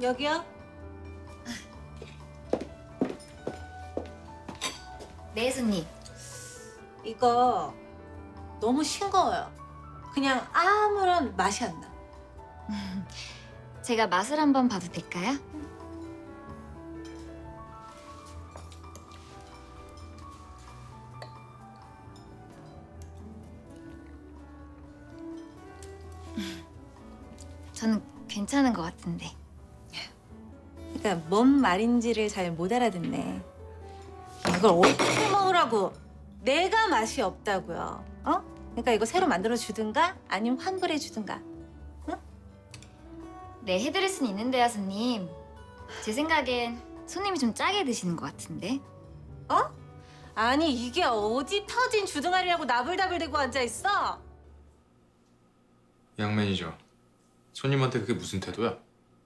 여기요? 네, 손님. 이거 너무 싱거워요. 그냥 아무런 맛이 안 나. 제가 맛을 한번 봐도 될까요? 저는 괜찮은 것 같은데. 그러니까 뭔 말인지를 잘 못 알아듣네. 이걸 어떻게 먹으라고? 내가 맛이 없다고요. 어? 그러니까 이거 새로 만들어 주든가 아니면 환불해 주든가. 응? 네, 해드릴 수는 있는데요, 손님. 제 생각엔 손님이 좀 짜게 드시는 것 같은데. 어? 아니 이게 어디 터진 주둥아리라고 나불나불 대고 앉아 있어? 양 매니저, 손님한테 그게 무슨 태도야?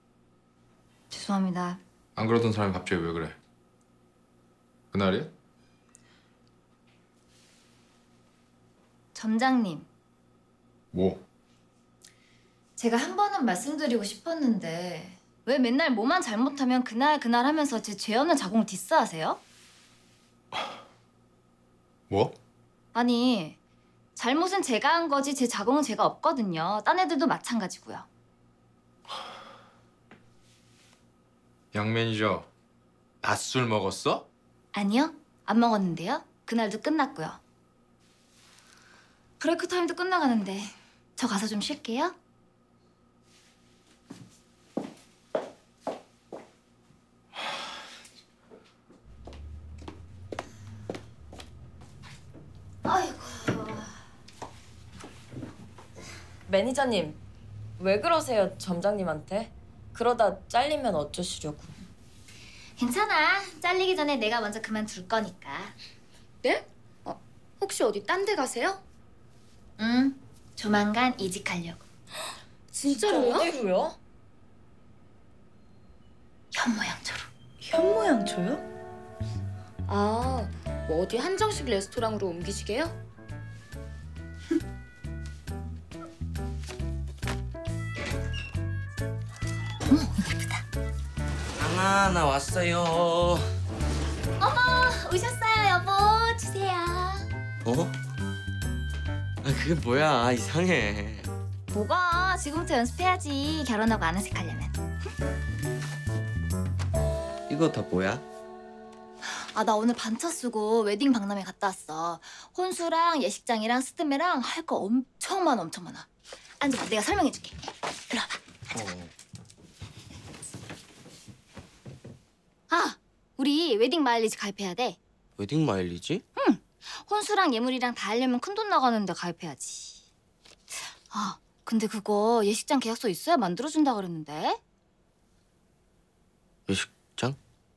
죄송합니다. 안 그러던 사람이 갑자기 왜 그래? 그날이야? 점장님, 뭐? 제가 한 번은 말씀드리고 싶었는데 왜 맨날 뭐만 잘못하면 그날 하면서 제 죄 없는 자궁을 디스하세요? 뭐? 아니, 잘못은 제가 한 거지 제 자궁은 제가 없거든요. 딴 애들도 마찬가지고요. 양 매니저, 낮술 먹었어? 아니요, 안 먹었는데요. 그날도 끝났고요. 브레이크 타임도 끝나가는데 저 가서 좀 쉴게요. 아이고. 매니저님, 왜 그러세요, 점장님한테? 그러다 잘리면 어쩌시려고. 괜찮아. 잘리기 전에 내가 먼저 그만둘 거니까. 네? 혹시 어디 딴 데 가세요? 응, 조만간 이직하려고. 진짜로요? 어디로요? 현모양처럼. 현모양처요? 아, 뭐 어디 한정식 레스토랑으로 옮기시게요? 하나 나 왔어요. 오셨어요, 여보. 주세요. 어? 아 그게 뭐야 이상해. 뭐가? 지금부터 연습해야지. 결혼하고 아는 색 하려면. 이거 다 뭐야? 아, 나 오늘 반차 쓰고 웨딩 박람회 갔다 왔어. 혼수랑 예식장이랑 스드메랑 할 거 엄청 많아, 엄청 많아. 앉아봐, 내가 설명해줄게. 일로 와봐. 아, 우리 웨딩 마일리지 가입해야 돼. 웨딩 마일리지? 혼수랑 예물이랑 다 하려면 큰 돈 나가는데 가입해야지. 아, 근데 그거 예식장 계약서 있어야 만들어준다 그랬는데? 예식장?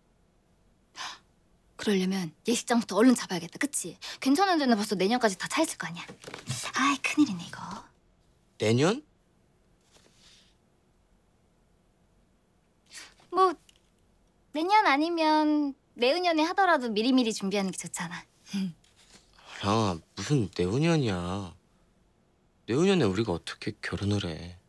그러려면 예식장부터 얼른 잡아야겠다, 그치? 괜찮은 데는 벌써 내년까지 다 차 있을 거 아니야. 아이, 큰일이네, 이거. 내년? 뭐 내년 아니면 내후년에 하더라도 미리미리 준비하는 게 좋잖아. 랑아 무슨 내후년이야. 내후년에 우리가 어떻게 결혼을 해.